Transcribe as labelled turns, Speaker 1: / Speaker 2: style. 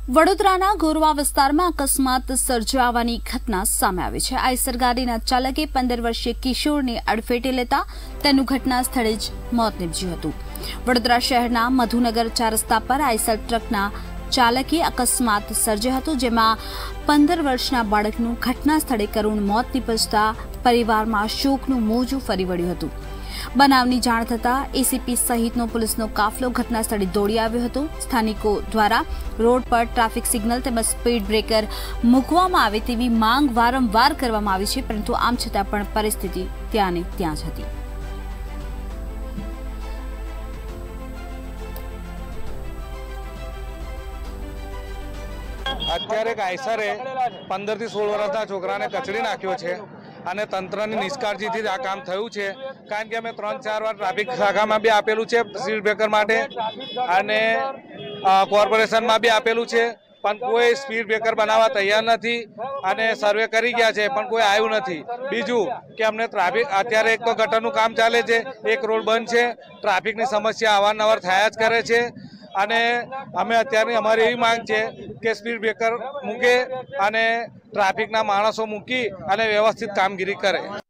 Speaker 1: વડોદરાના ગોરવા વિસ્તારમાં અકસ્માત સર્જાવાની ઘટના સામે આવી છે। આઈસર ગાડીના ચાલકે 15 વર્ષીય કિશોરને અડફેટે લેતા તેનું ઘટના સ્થળે જ મોત નીપજ્યું હતું। વડોદરા શહેરના મધુનગર 4 રસ્તા પર આઈસર ટ્રકના ચાલકે અકસ્માત સર્જ્યો હતો, જેમાં 15 વર્ષના બાળકનું ઘટના સ્થળે કરુણ મોત નીપજતા પરિવારમાં શોકનું મોજું ફરી વળ્યું હતું। બનાવની જાણ થતાં એસીપી સહિતનો પોલીસનો કાફલો ઘટના સ્થળે દોડી આવ્યો હતો। સ્થાનિકો દ્વારા રોડ પર ટ્રાફિક સિગ્નલ તેમજ સ્પીડ બ્રેકર મૂકવામાં આવે તેવી માંગ વારંવાર કરવામાં આવી છે, પરંતુ આમ છતાં પણ પરિસ્થિતિ ત્યાંને ત્યાં જ હતી।
Speaker 2: અત્યારે એક આઈસરે 15 થી 16 વર્ષના છોકરાને કચડી નાખ્યો છે અને તંત્રની નિષ્કાળજીથી આ કામ થયું છે। કારણ કે અમે 3-4 વાર ટ્રાફિક શાખામાં બી આપેલું છે સ્પીડ બ્રેકર માટે અને કોર્પોરેશનમાં બી આપેલું છે, પણ કોઈ સ્પીડ બ્રેકર બનાવવા તૈયાર નથી અને સર્વે કરી ગયા છે પણ કોઈ આવ્યું નથી। બીજું કે અમને ટ્રાફિક અત્યારે એક તો ગટરનું કામ ચાલે છે, એક રોડ બંધ છે, ટ્રાફિકની સમસ્યા અવારનવાર થયા જ કરે છે અને અમે અત્યારની અમારી એવી માંગ છે કે સ્પીડ બ્રેકર મૂકે અને ટ્રાફિકના માણસો મૂકી અને વ્યવસ્થિત કામગીરી કરે।